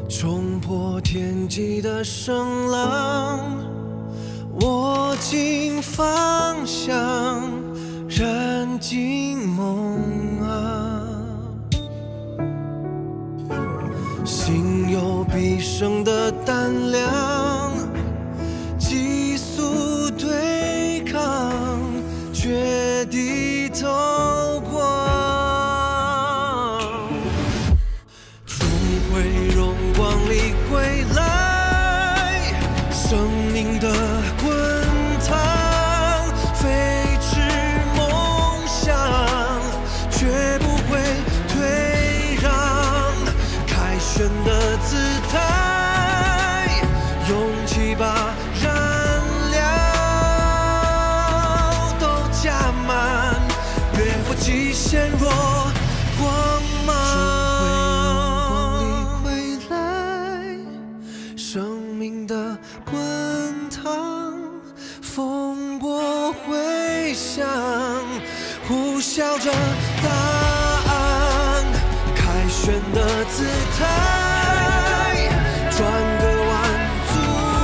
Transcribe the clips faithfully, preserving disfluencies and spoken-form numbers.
冲破天际的声浪，握紧方向，燃尽梦啊！心有必胜的胆量，急速对抗，绝地透光。 归来，生命的滚烫，飞驰梦想，绝不会退让。凯旋的姿态，勇气把燃料都加满，越过极限若光芒。 呼啸着答案，凯旋的姿态，转个弯，阻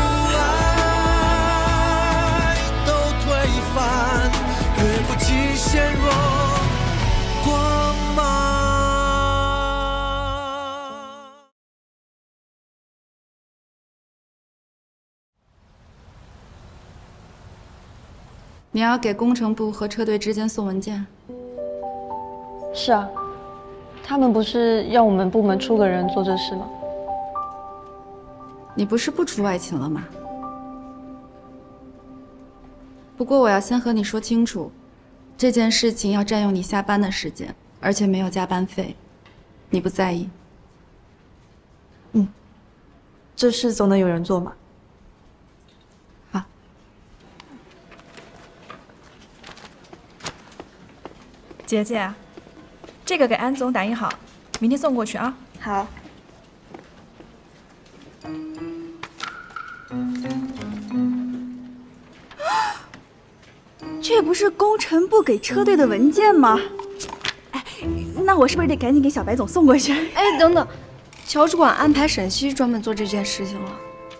碍都推翻，越过极限若光芒。 你要给工程部和车队之间送文件。 是啊，他们不是要我们部门出个人做这事吗？ 你不是不出外勤了吗？不过我要先和你说清楚，这件事情要占用你下班的时间，而且没有加班费，你不在意？ 嗯，这事总得有人做嘛。 姐姐，这个给安总打印好，明天送过去啊。 好。 这不是工程部给车队的文件吗？哎，那我是不是得赶紧给小白总送过去？ 哎，等等，乔主管安排沈西专门做这件事情了。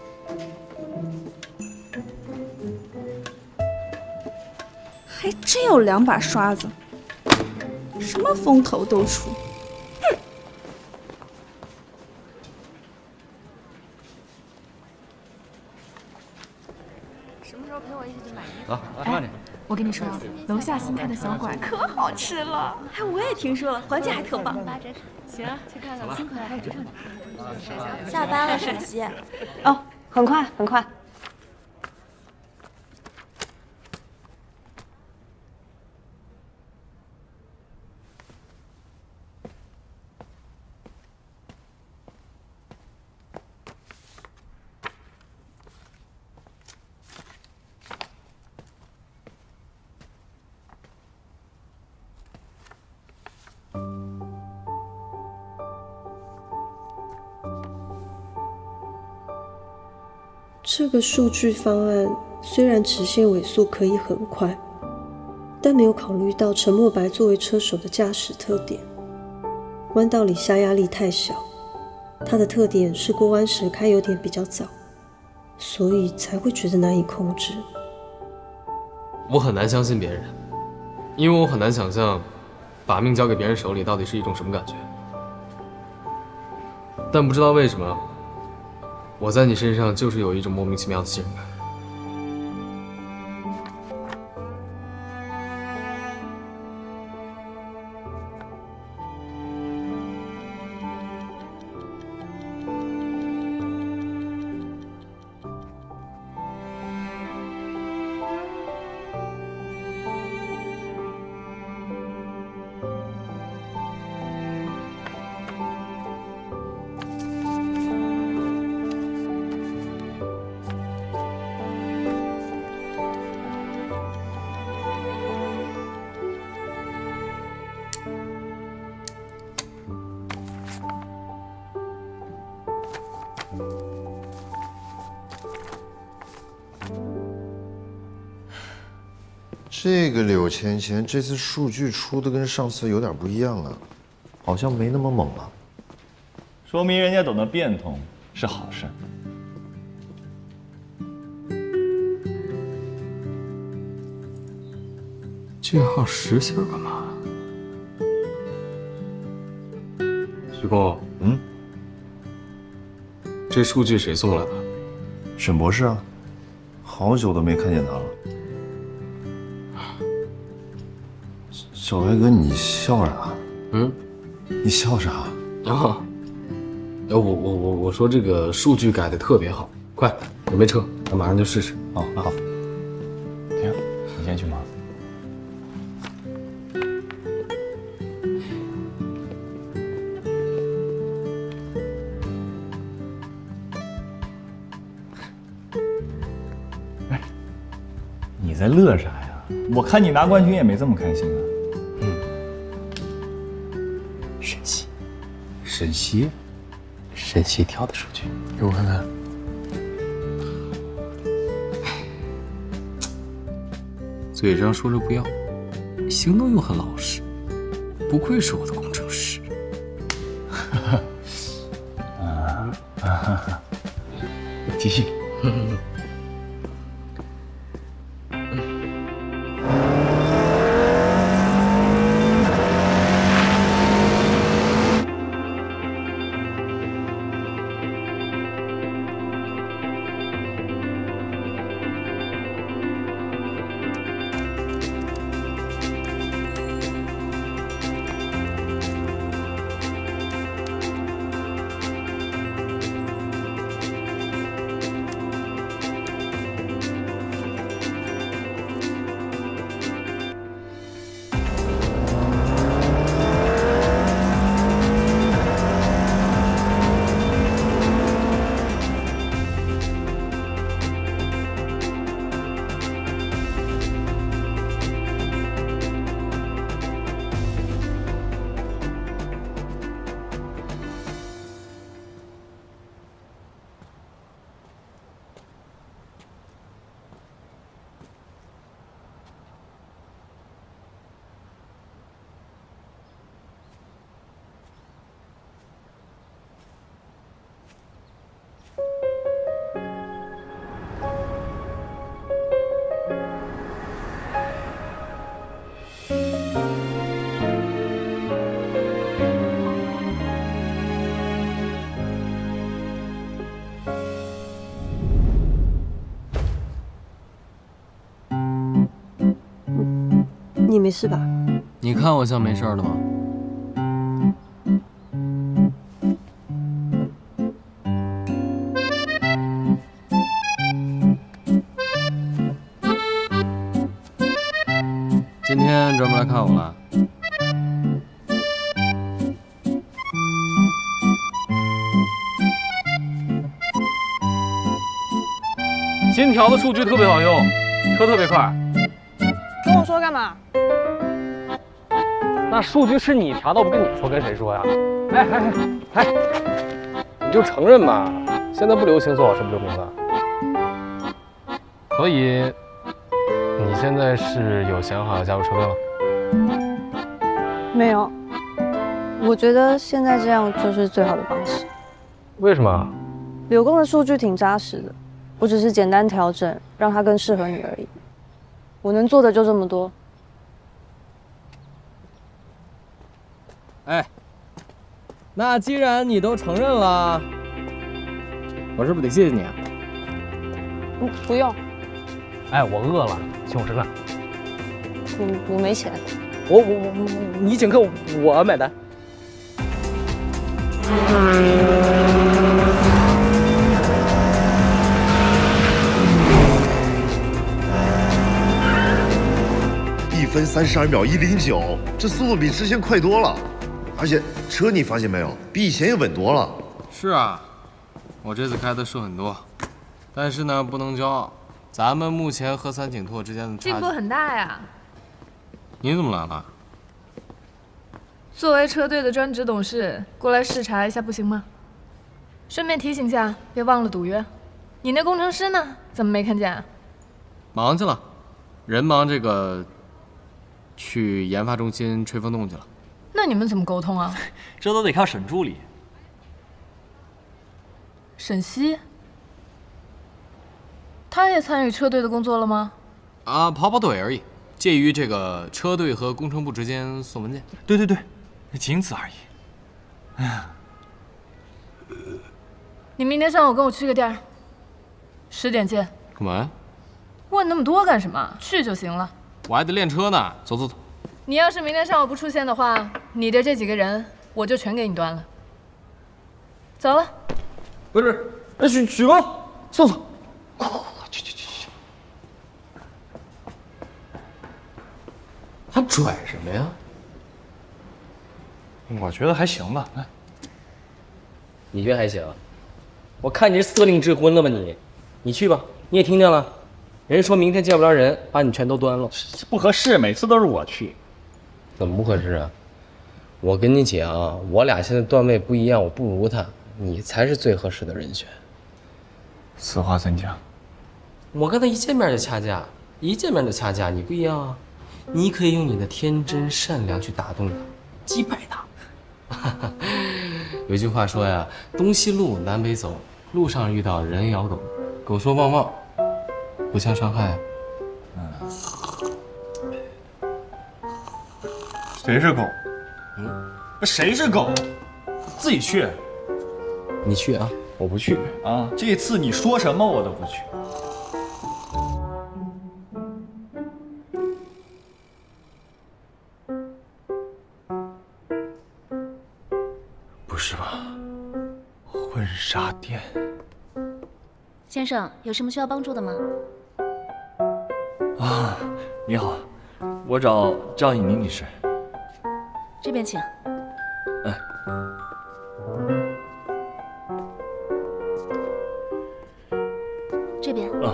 还真有两把刷子。 什么风头都出，哼！ 什么时候陪我一起去买衣服？ 走，吃饭去。 我跟你说，楼下新开的小馆可好吃了。 哎，我也听说了，环境还特棒。 行，去看看。辛苦了，还有这下班了，沈西。 哦，很快，很快。 这个数据方案虽然直线尾速可以很快，但没有考虑到陈墨白作为车手的驾驶特点。弯道里下压力太小，它的特点是过弯时开油点比较早，所以才会觉得难以控制。 我很难相信别人，因为我很难想象，把命交给别人手里到底是一种什么感觉。但不知道为什么。 我在你身上就是有一种莫名其妙的信任感。 这个柳钱钱这次数据出的跟上次有点不一样啊，好像没那么猛了。 说明人家懂得变通是好事。 句号实心干嘛？徐工， 嗯， 这数据谁送来的？ 沈博士啊，好久都没看见他了。小白哥，你笑啥？ 嗯， 你笑啥？ 啊，呃，我我我我说这个数据改的特别好，快准备撤，咱马上就试试。 好，好。停，你先去忙。哎，你在乐啥呀？我看你拿冠军也没这么开心啊。 沈西，沈西，沈西挑的数据，给我看看。嘴上说着不要，行动又很老实，不愧是我的工程师。 啊啊！继续。 你没事吧？ 你看我像没事的吗？今天专门来看我了。 新调的数据特别好用，车特别快。 跟我说干嘛？ 那数据是你调的，我不跟你说，跟谁说呀？哎哎哎哎，你就承认嘛，现在不流行做好事不留名的。所以，你现在是有想好要加入车队了？ 没有，我觉得现在这样就是最好的方式。 为什么？ 柳工的数据挺扎实的，我只是简单调整，让它更适合你而已。我能做的就这么多。 哎，那既然你都承认了，我是不是得谢谢你啊？ 嗯，不用。 哎，我饿了，请我吃饭。 我我没钱。 我我我，你请客，我买单。 一分三十二秒一零九，这速度比之前快多了。而且车你发现没有，比以前也稳多了。 是啊，我这次开的顺很多，但是呢，不能骄傲，咱们目前和三井拓之间的差距进步很大呀。 你怎么来了？ 作为车队的专职董事，过来视察一下不行吗？顺便提醒下，别忘了赌约。你那工程师呢？怎么没看见？ 忙去了，人忙这个，去研发中心吹风洞去了。 那你们怎么沟通啊？ 这都得靠沈助理。 沈西，他也参与车队的工作了吗？ 啊，跑跑腿而已，介于这个车队和工程部之间送文件。 对对对，仅此而已。哎呀， 你明天上午跟我去个店儿，十点见。 干嘛呀？ 问那么多干什么？去就行了。 我还得练车呢。走走走。 你要是明天上午不出现的话，你的这几个人我就全给你端了。走了。 不是，哎，许许光，送送，快快快，去去去去。 他拽什么呀？ 我觉得还行吧。来， 你觉得还行？我看你是色令智昏了吧你？你去吧，你也听见了，人说明天见不着人，把你全都端了。 不合适，每次都是我去。 怎么不合适啊？我跟你讲啊，我俩现在段位不一样，我不如他，你才是最合适的人选。 此话怎讲？ 我跟他一见面就掐架，一见面就掐架，你不一样啊，你可以用你的天真善良去打动他，击败他。有句话说呀，东西路南北走，路上遇到人摇狗，狗说汪汪，不相伤害。 嗯。谁是狗？嗯，谁是狗？自己去。 你去啊，我不去啊。这次你说什么我都不去。不是吧？婚纱店。 先生，有什么需要帮助的吗？ 啊，你好，我找赵以宁女士。 这边请。 哎。 这边。 啊。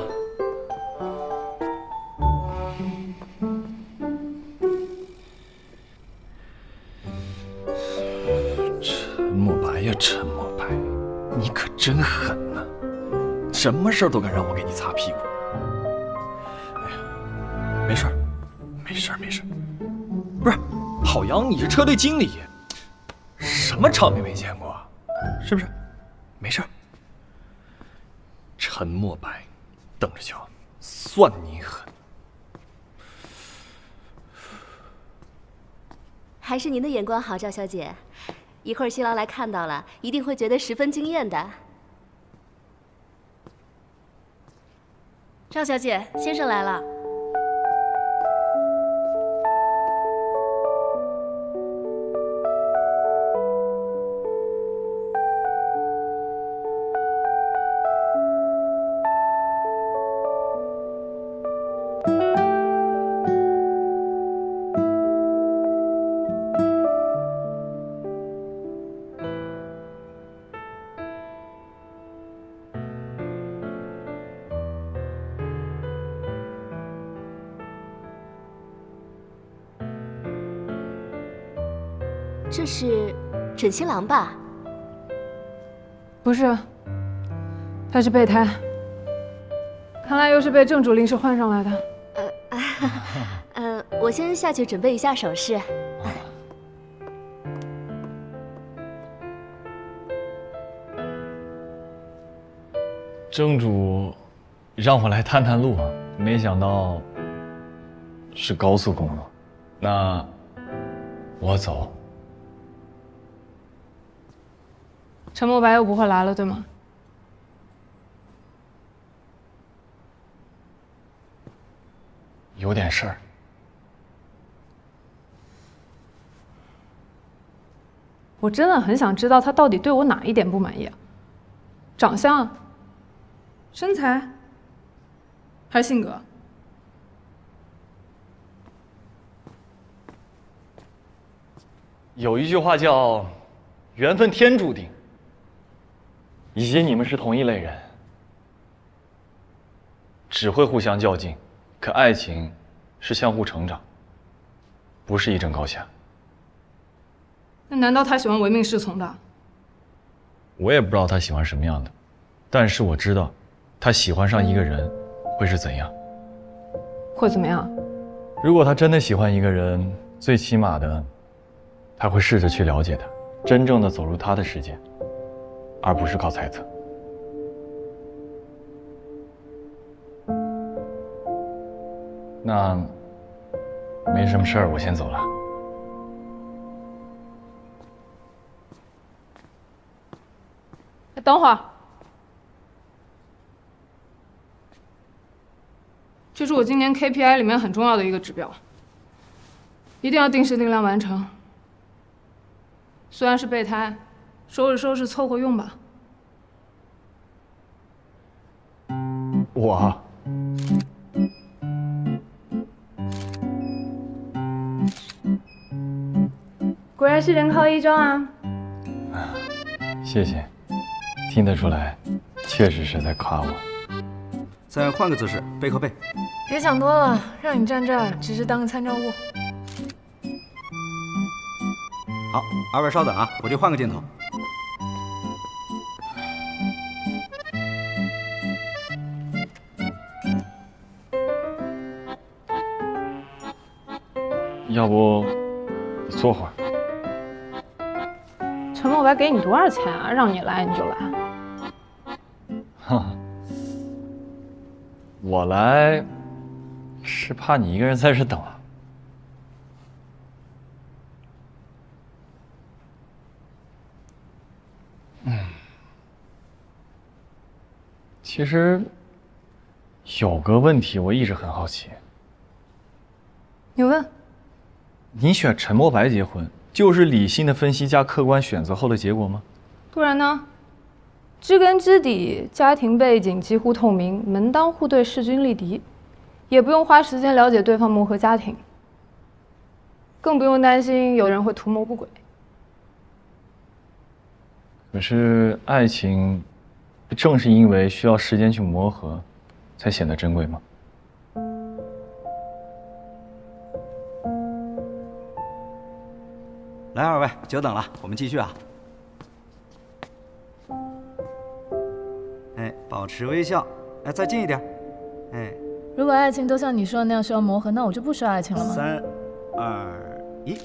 陈墨白呀，陈墨白，你可真狠呐！什么事儿都敢让我给你擦屁股。哎呀，没事儿，没事儿，没事儿。不是，郝阳，你是车队经理，什么场面没见过？是不是？没事儿。陈墨白，等着瞧，算你狠。 还是您的眼光好，赵小姐。一会儿新郎来看到了，一定会觉得十分惊艳的。赵小姐，先生来了。这是准新郎吧？ 不是，他是备胎，看来又是被正主临时换上来的。 呃，呃，我先下去准备一下首饰。 正主让我来探探路，没想到是高速公路。那我走。 陈墨白又不会来了，对吗？ 有点事儿。 我真的很想知道他到底对我哪一点不满意啊？长相、身材，还是性格？ 有一句话叫“缘分天注定”。以及你们是同一类人，只会互相较劲，可爱情是相互成长，不是一争高下。 那难道他喜欢唯命是从的？ 我也不知道他喜欢什么样的，但是我知道，他喜欢上一个人会是怎样。 会怎么样？ 如果他真的喜欢一个人，最起码的，他会试着去了解他，真正的走入他的世界。而不是靠猜测。 那没什么事儿，我先走了。 等会儿，这是我今年 K P I 里面很重要的一个指标，一定要定时定量完成。虽然是备胎，收拾收拾凑合用吧。 我。 果然是人靠衣装啊！ 谢谢，听得出来，确实是在夸我。 再换个姿势，背靠背。 别想多了，让你站这儿只是当个参照物。 好，二位稍等啊，我去换个镜头。 要不你坐会儿？ 陈墨白给你多少钱啊？让你来你就来。 哈，我来是怕你一个人在这等啊。嗯，其实有个问题我一直很好奇。 你问。 你选陈墨白结婚？ 就是理性的分析加客观选择后的结果吗？ 不然呢？知根知底，家庭背景几乎透明，门当户对，势均力敌，也不用花时间了解对方磨合家庭，更不用担心有人会图谋不轨。 可是爱情，不正是因为需要时间去磨合，才显得珍贵吗？ 来，二位，久等了，我们继续啊。哎，保持微笑，哎，再近一点，哎。 如果爱情都像你说的那样需要磨合，那我就不说爱情了吗？ 三、二、一。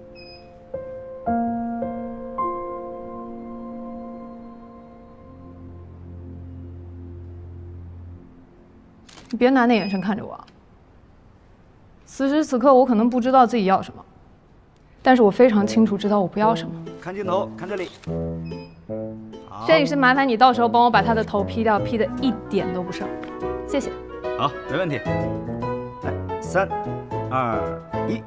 你别拿那眼神看着我。此时此刻，我可能不知道自己要什么。 但是我非常清楚知道我不要什么。 看镜头，看这里。 摄影师，麻烦你到时候帮我把他的头 P 掉 ，P 的一点都不剩，谢谢。 好，没问题。来，三、二、一。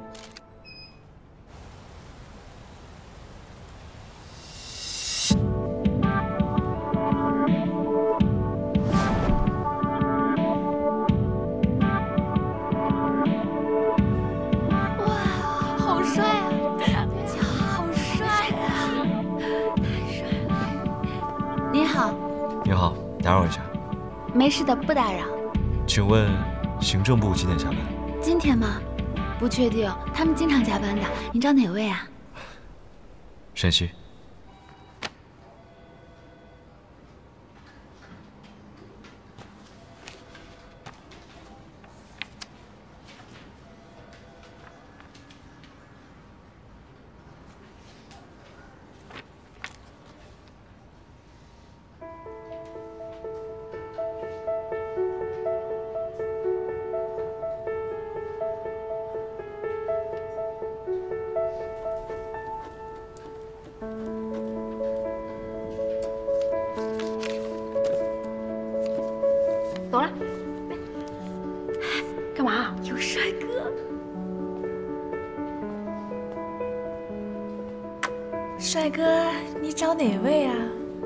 你好，打扰一下。 没事的，不打扰。 请问行政部几点下班？ 今天吗？不确定，他们经常加班的。你找哪位啊？ 沈西。 走了。干嘛？有帅哥。 帅哥，你找哪位啊？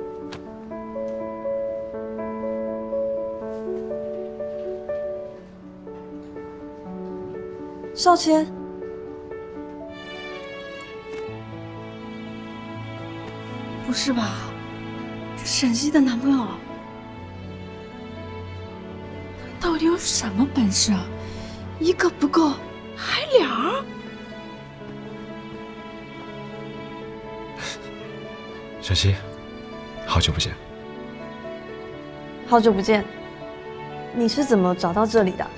少谦。不是吧？这沈西的男朋友？ 到底有什么本事啊？一个不够，还俩？ 沈西，好久不见。 好久不见。你是怎么找到这里的？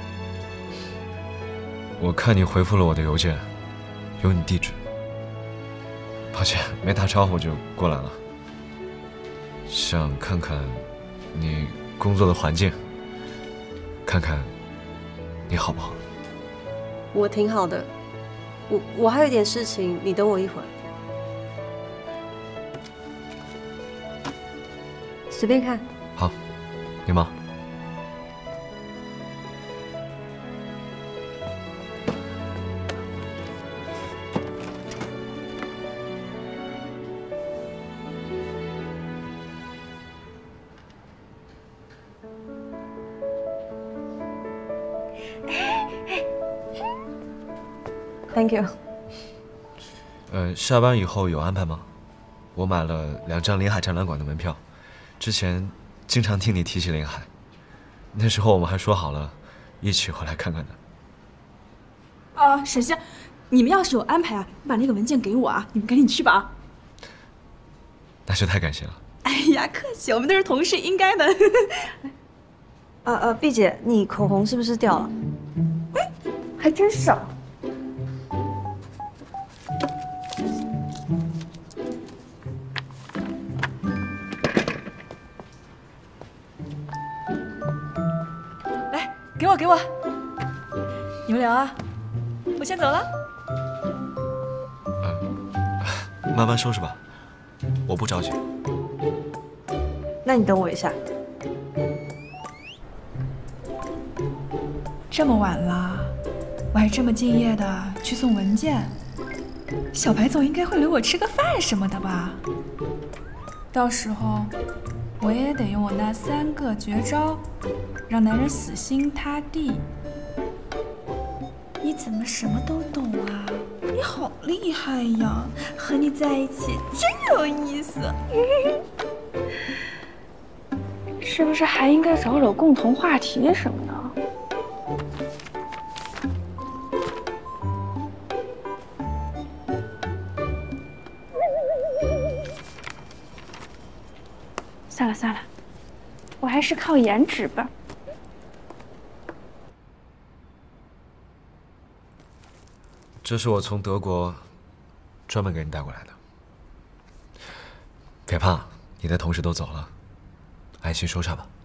我看你回复了我的邮件，有你地址。抱歉，没打招呼就过来了。想看看你工作的环境。 看看，你好不好？ 我挺好的，我我还有点事情，你等我一会儿。随便看。 好，你忙。 Thank you。 呃，下班以后有安排吗？我买了两张临海展览馆的门票，之前经常听你提起临海，那时候我们还说好了，一起回来看看的。 啊，沈西，你们要是有安排啊，你把那个文件给我啊，你们赶紧去吧啊。 那是太感谢了。 哎呀，客气，我们都是同事，应该的。 呃呃，碧姐，你口红是不是掉了？ 哎，还真是啊。来，给我，给我。你们聊啊，我先走了。 嗯，慢慢收拾吧，我不着急。 那你等我一下。 这么晚了，我还这么敬业的去送文件，小白总应该会留我吃个饭什么的吧？到时候我也得用我那三个绝招，让男人死心塌地。你怎么什么都懂啊？你好厉害呀！和你在一起真有意思。 是不是还应该找找共同话题什么的？算了算了，我还是靠颜值吧。 这是我从德国专门给你带过来的。别怕，你的同事都走了，安心收下吧。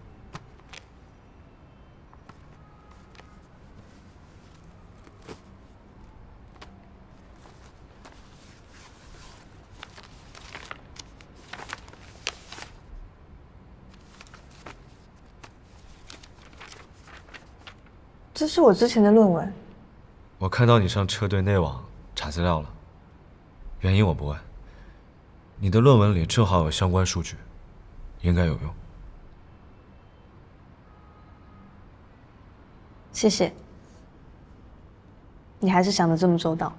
这是我之前的论文。 我看到你上车队内网查资料了，原因我不问。你的论文里正好有相关数据，应该有用。 谢谢。你还是想得这么周到。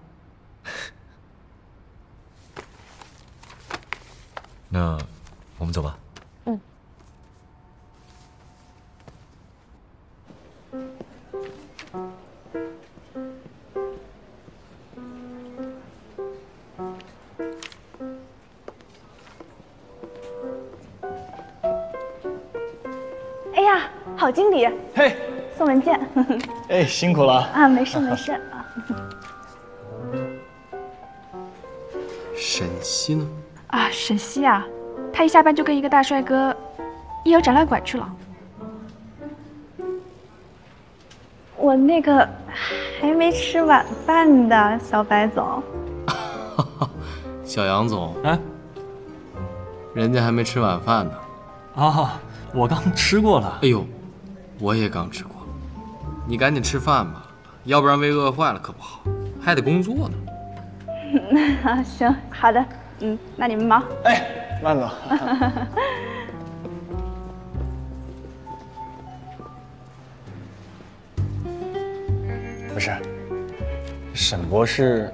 那我们走吧。 嗯。 哎呀，郝经理， 嘿， 送文件。 哎，辛苦了啊，没事没事啊。 沈西呢？ 啊，沈西啊，他一下班就跟一个大帅哥一游展览馆去了。我那个还没吃晚饭的小白总。 小杨总， 哎， 人家还没吃晚饭呢。 啊，我刚吃过了。 哎呦，我也刚吃过。你赶紧吃饭吧，要不然胃饿坏了可不好，还得工作呢。 啊，行，好的，嗯，那你们忙。 哎，慢走。不是，沈博士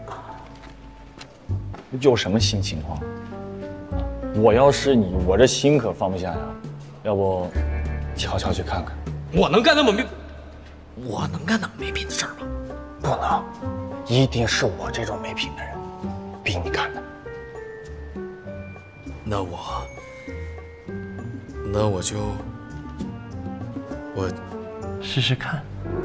有什么新情况？我要是你，我这心可放不下呀。要不，悄悄去看看。 我能干那么没，我能干那么没品的事儿吗？ 不能，一定是我这种没品的人逼你干的。 那我，那我就，我试试看。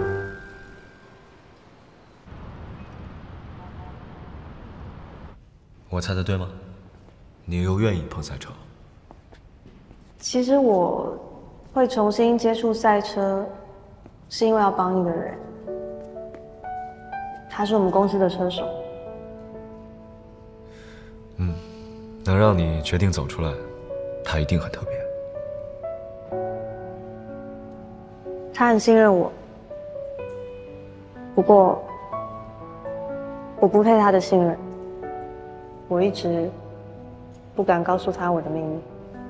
我猜的对吗？你又愿意碰赛车？ 其实我会重新接触赛车，是因为要帮一个人。 他是我们公司的车手。 嗯，能让你决定走出来，他一定很特别。 他很信任我，不过我不配他的信任。我一直不敢告诉他我的秘密。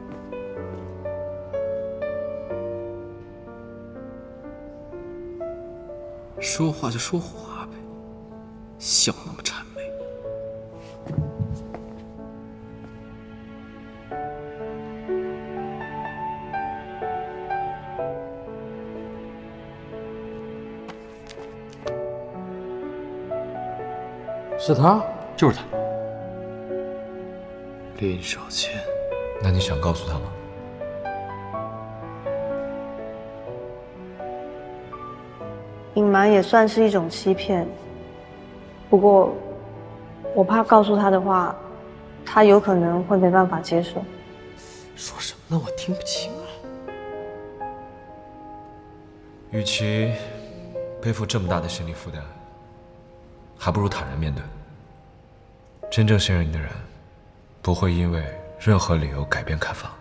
说话就说话呗，笑那么谄媚。 是他， 就是他。 林少谦， 那你想告诉他吗？ 隐瞒也算是一种欺骗，不过我怕告诉他的话，他有可能会没办法接受。 说什么呢？我听不清啊。 与其背负这么大的心理负担，还不如坦然面对。真正信任你的人，不会因为任何理由改变看法。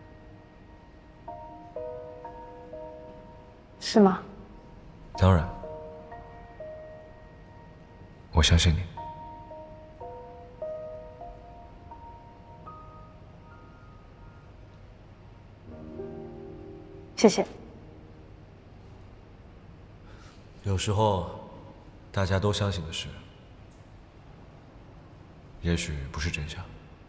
是吗？ 当然，我相信你。 谢谢。 有时候，大家都相信的事，也许不是真相。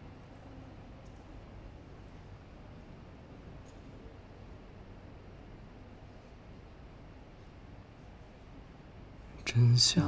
真相。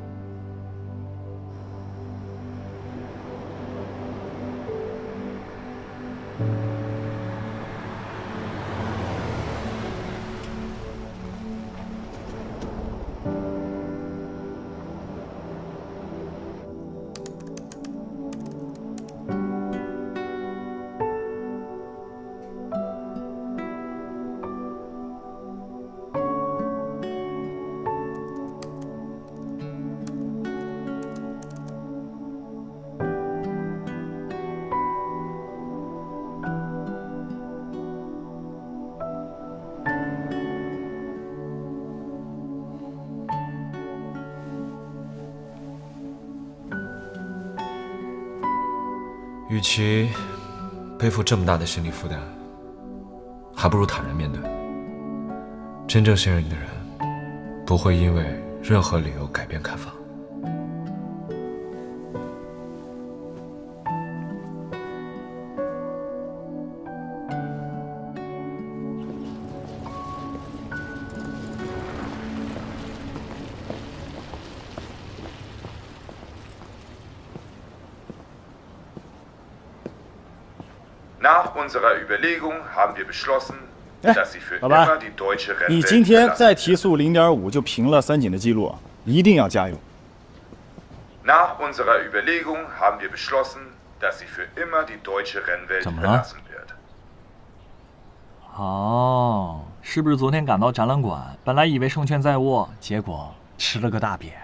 与其背负这么大的心理负担，还不如坦然面对。真正信任你的人，不会因为任何理由改变看法。 Nach unserer Überlegung haben wir beschlossen, dass sie für immer die deutsche Rennwelt 你今天再提速零点五就平了三井的记录，一定要加油。 Nach unserer Überlegung haben wir beschlossen, dass sie für immer die deutsche Rennwelt verlassen wird. 哦，是不是昨天赶到展览馆，本来以为胜券在握，结果吃了个大瘪？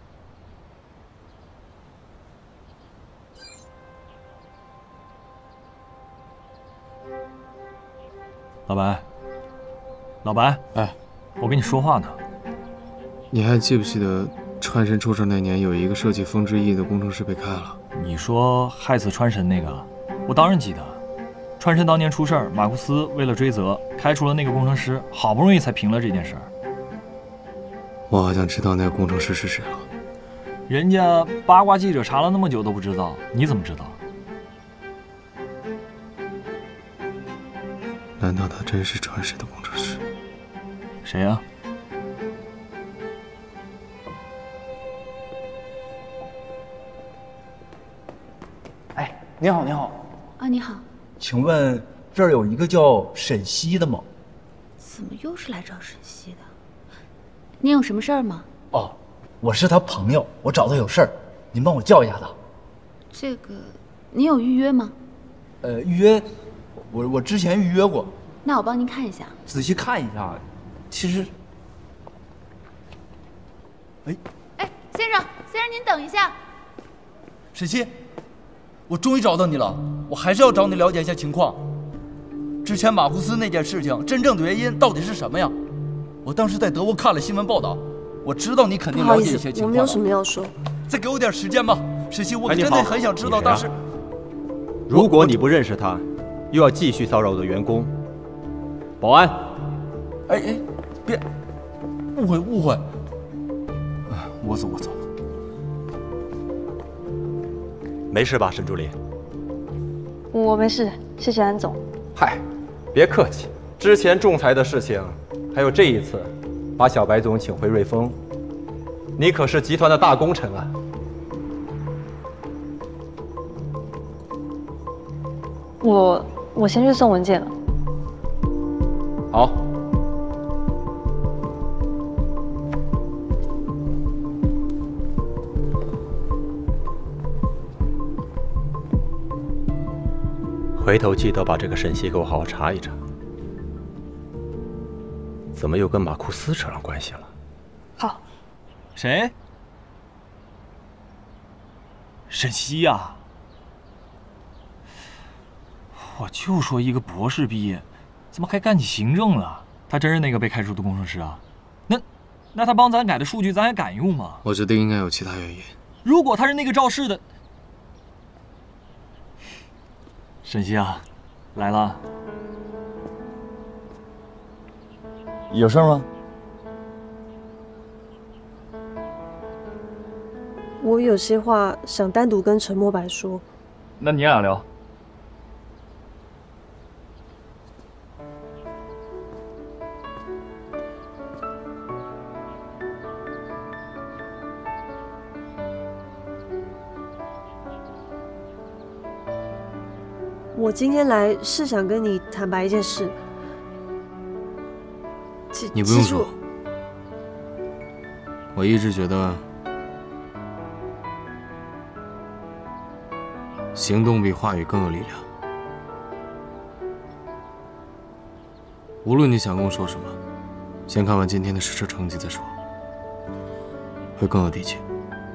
老白，老白， 哎， 我跟你说话呢。 你还记不记得川神出事那年，有一个设计风之翼的工程师被开了？ 你说害死川神那个，我当然记得。川神当年出事儿，马库斯为了追责，开除了那个工程师，好不容易才平了这件事儿。 我好像知道那个工程师是谁了。 人家八卦记者查了那么久都不知道，你怎么知道？ 难道他真是川神的工程师？ 谁呀？ 哎，你好，你好。 啊，你好。 请问这儿有一个叫沈西的吗？ 怎么又是来找沈西的？您有什么事儿吗？ 哦，我是他朋友，我找他有事儿，您帮我叫一下他。 这个，您有预约吗？ 呃，预约，我我之前预约过。 那我帮您看一下。 仔细看一下，其实，哎， 哎，先生，先生，您等一下。 沈西，我终于找到你了，我还是要找你了解一下情况。之前马库斯那件事情，真正的原因到底是什么呀？我当时在德国看了新闻报道，我知道你肯定了解一些情况。 我没有什么要说。 再给我点时间吧，沈西，我真的很想知道当时。 如果你不认识他，又要继续骚扰我的员工，保安。 哎哎，别误会误会。我走我走。 没事吧，沈助理？ 我没事，谢谢安总。 嗨，别客气。之前仲裁的事情，还有这一次，把小白总请回瑞丰，你可是集团的大功臣啊！ 我我先去送文件了。 好。回头记得把这个沈西给我好好查一查，怎么又跟马库斯扯上关系了？ 好。 谁？沈西呀！我就说一个博士毕业，怎么还干起行政了？他真是那个被开除的工程师啊？那那他帮咱改的数据，咱还敢用吗？ 我觉得应该有其他原因。 如果他是那个肇事的，沈西啊，来了。 有事吗？ 我有些话想单独跟陈墨白说。 那你俩聊。 我今天来是想跟你坦白一件事。 你不用说，我一直觉得行动比话语更有力量。无论你想跟我说什么，先看完今天的试车成绩再说，会更有底气。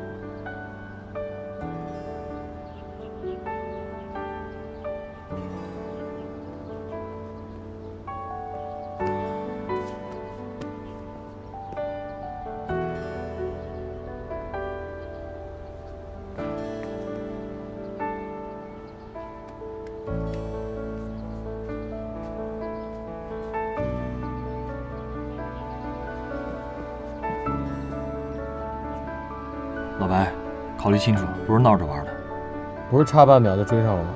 老白，考虑清楚，不是闹着玩的。 不是差半秒就追上了吗？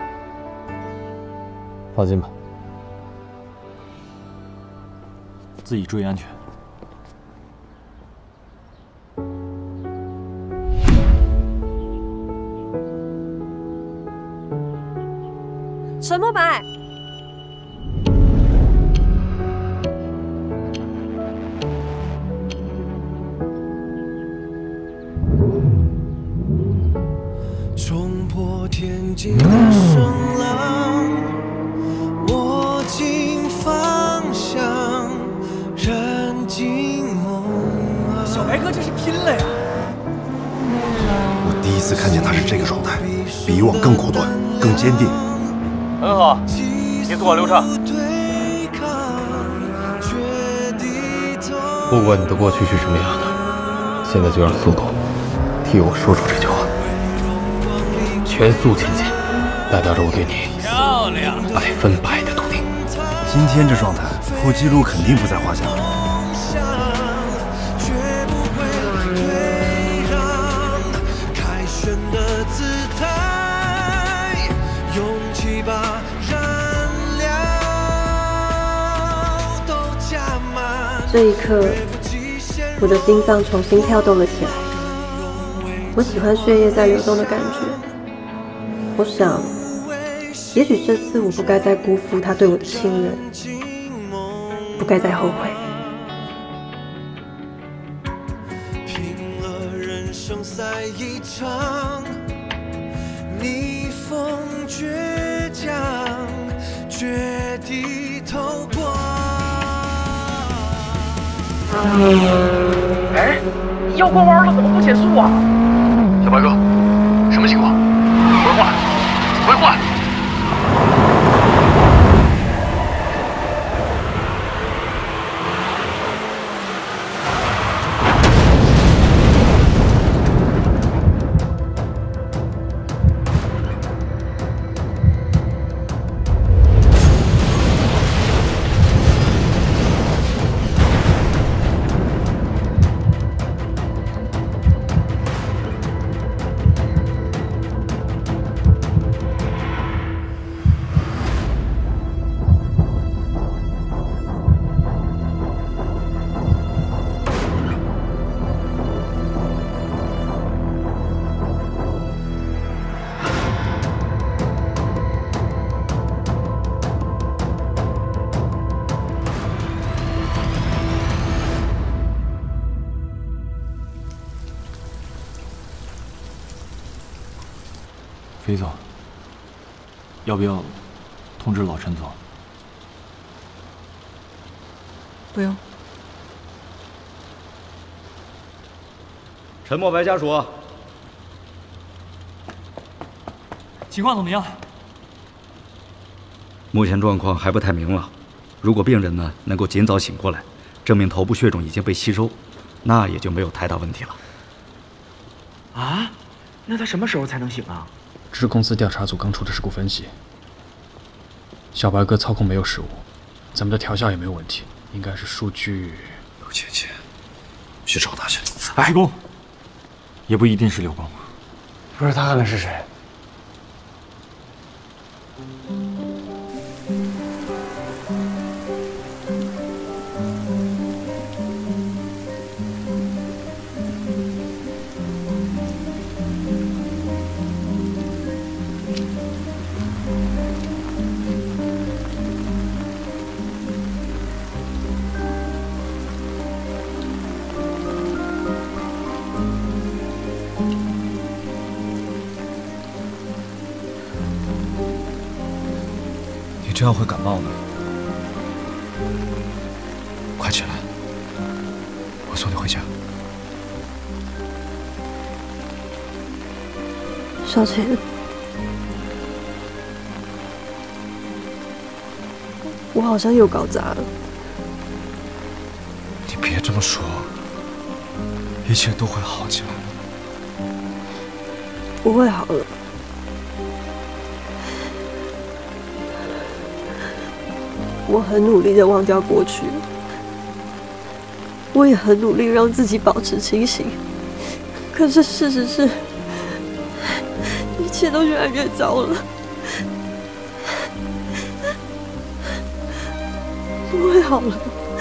放心吧， 自己注意安全。 陈墨白。 冲破天际的声浪，握紧方向，燃尽梦啊！ 小白哥这是拼了呀！ 我第一次看见他是这个状态，比以往更果断，更坚定。 很好，你做好流畅。 不管你的过去是什么样的，现在就让速度替我说出这句话。全速前进，代表着我对你漂亮百分百的笃定。 今天这状态，破纪录肯定不在话下。 这一刻，我的心脏重新跳动了起来。我喜欢血液在流动的感觉。我想，也许这次我不该再辜负他对我的信任，不该再后悔。 拼了人生赛一场，逆风倔强，绝地透光。 哎，要过弯了，怎么不减速啊？ 小白哥，什么情况？回话，回话。 飞总，要不要通知老陈总？ 不用。 陈墨白家属， 情况怎么样？ 目前状况还不太明朗。如果病人呢能够尽早醒过来，证明头部血肿已经被吸收，那也就没有太大问题了。 啊？那他什么时候才能醒啊？ 这是公司调查组刚出的事故分析。小白哥操控没有失误，咱们的调校也没有问题，应该是数据。 刘倩倩，去找他去。哎，公，也不一定是刘公， 不是他还能是谁？ 这样会感冒的，快起来，我送你回家。 少谦，我好像又搞砸了。 你别这么说，一切都会好起来。 不会好了。 我很努力的忘掉过去，我也很努力让自己保持清醒。可是事实是，一切都越来越糟了。不会好了。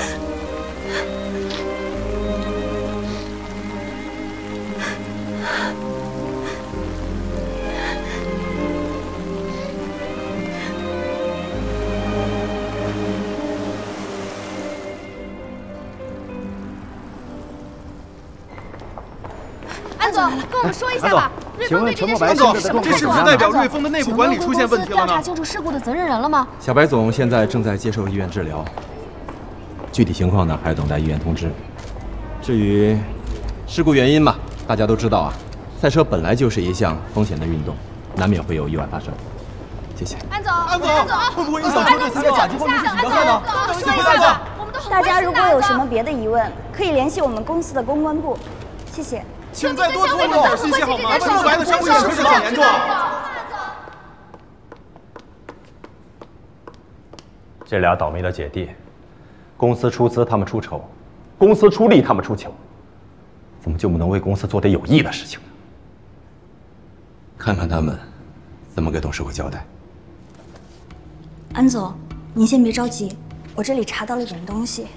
安总，跟我们说一下吧。 请问陈墨白安总，这是不是代表瑞丰的内部管理出现问题了呢？ 调查清楚事故的责任人了吗？ 小白总现在正在接受医院治疗，具体情况呢还等待医院通知。至于事故原因嘛，大家都知道啊，赛车本来就是一项风险的运动，难免会有意外发生。谢谢。 安总， 安总，会不会影响车队参加甲级方面比安赛呢？ 说一下吧。 大家如果有什么别的疑问，可以联系我们公司的公关部。谢谢。 请再多透露点信息好吗？陈墨白的伤势是不是很严重？ 这俩倒霉的姐弟，公司出资他们出丑，公司出力他们出糗，怎么就不能为公司做点有益的事情呢？看看他们怎么给董事会交代。 安总，您先别着急，我这里查到了一点东西。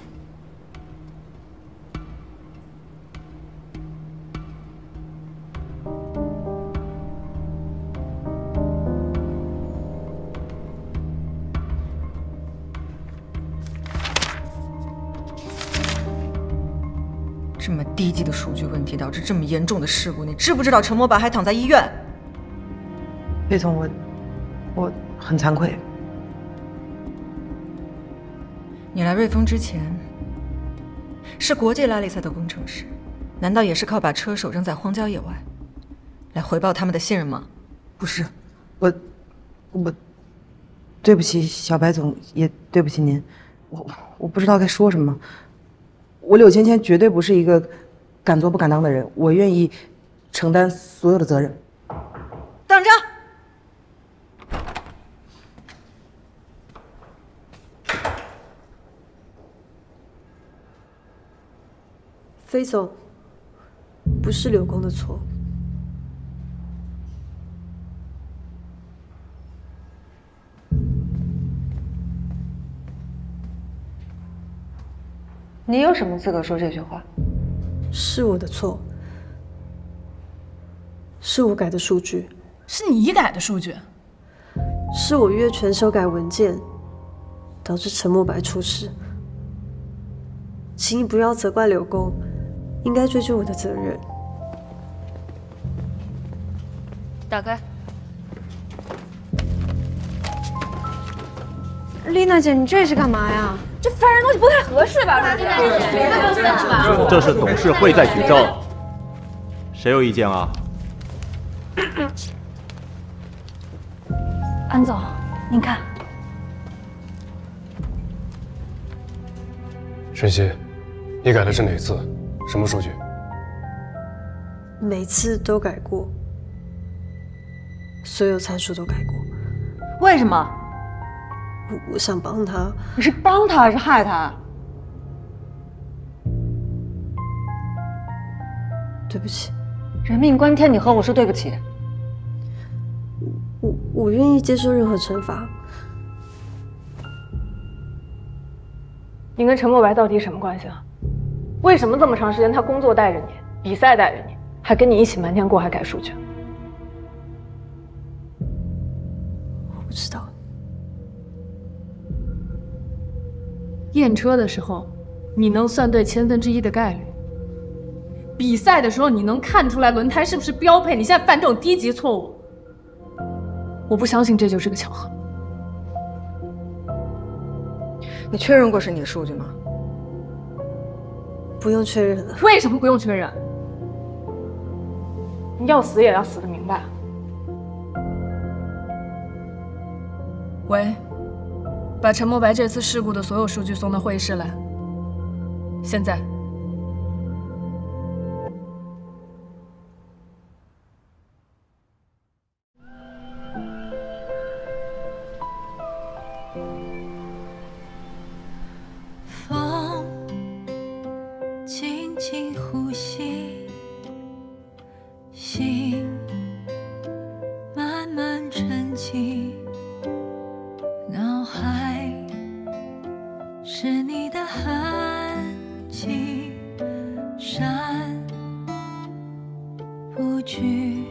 这么低级的数据问题导致这么严重的事故，你知不知道陈墨白还躺在医院？ 魏总，我我很惭愧。 你来瑞丰之前是国际拉力赛的工程师，难道也是靠把车手扔在荒郊野外， 来回报他们的信任吗？ 不是，我，我，对不起小白总，也对不起您，我我不知道该说什么。我柳芊芊绝对不是一个敢做不敢当的人，我愿意承担所有的责任。 等着。 飞总，不是柳公的错。 你有什么资格说这句话？ 是我的错，是我改的数据， 是你改的数据， 是我越权修改文件，导致陈墨白出事。请你不要责怪柳公。 应该追究我的责任。 打开。 丽娜姐，你这是干嘛呀？ 这翻人东西不太合适吧？ 这这是董事会在举证，谁有意见啊？ 安总，您看。 沈西，你改的是哪次？ 什么数据？ 每次都改过，所有参数都改过。 为什么？ 我我想帮他。 你是帮他还是害他？ 对不起。 人命关天，你和我说对不起？ 我我愿意接受任何惩罚。 你跟陈墨白到底什么关系啊？ 为什么这么长时间他工作带着你，比赛带着你，还跟你一起瞒天过海改数据？ 我不知道。 验车的时候，你能算对千分之一的概率；比赛的时候，你能看出来轮胎是不是标配。你现在犯这种低级错误，我不相信这就是个巧合。 你确认过是你的数据吗？ 不用确认了。 为什么不用确认？你要死也要死得明白。喂，把陈墨白这次事故的所有数据送到会议室来。现在。 风。 轻轻呼吸，心慢慢沉寂，脑海是你的痕迹，闪不去。